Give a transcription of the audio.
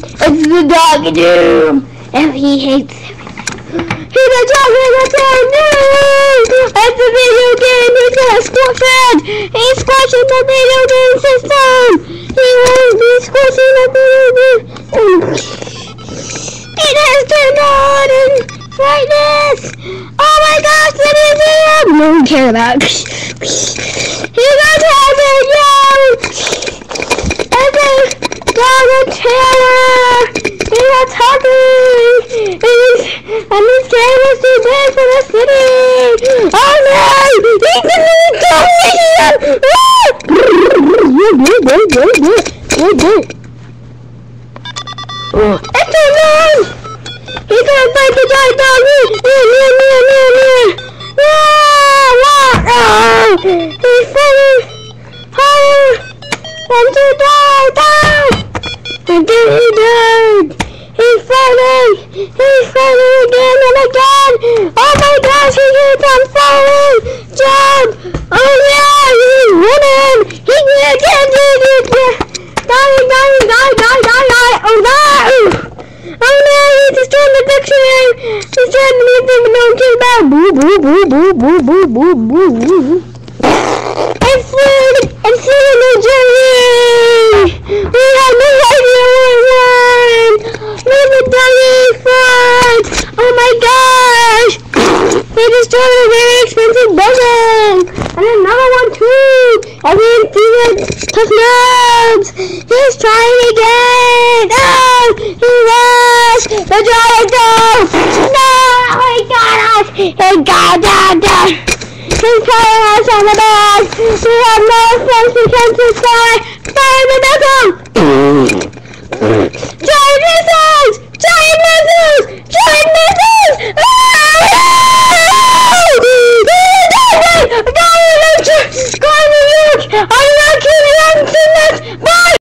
It's the dog doom. And he hates everything. He's a chocolate news. It's a video game. He's a squashing. He's squashing the video game system. He won't be squashing the video game. It has turned on and brightness. Oh my gosh, let me see him. No one cares about. He's a chocolate news. It's a dog terror. He's a talking. And this game is too big for the city! Oh no! He's the new television! It's too long! He's gonna bite the giant dog! He's falling! I'm too tired! And then he died! He's falling! He's falling again and again! Oh my gosh, he keeps on falling! Jump! Oh yeah, he's running! He can't do it! Die! Oh no! Oh no, he destroyed the dictionary! He's trying to make them know too bad! Boo boo boo boo boo boo boo boo boo! It's food! It's food in New Jersey! We have no idea what we want! Leave the doggy food! Oh my gosh! They destroyed a very expensive building! And another one too! I didn't see it! Tough nubs! He's trying again! Oh! He lost! The giant dog! No! He got us! He got us! He's trying us on the back! We have no sense against this guy! Fire the